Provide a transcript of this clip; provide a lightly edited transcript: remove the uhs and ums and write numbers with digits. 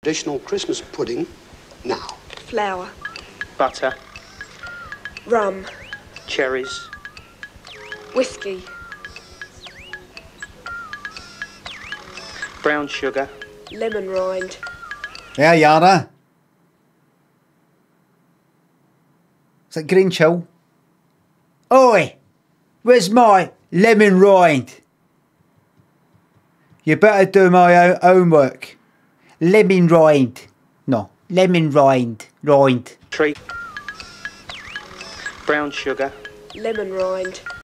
traditional Christmas pudding now. Flour. Butter. Rum. Cherries. Whiskey. Brown sugar. Lemon rind. There you are. Is that Grinchell? Oi! Where's my lemon rind? You better do my homework. Lemon rind. No, lemon rind. Rind. Tree. Brown sugar. Lemon rind.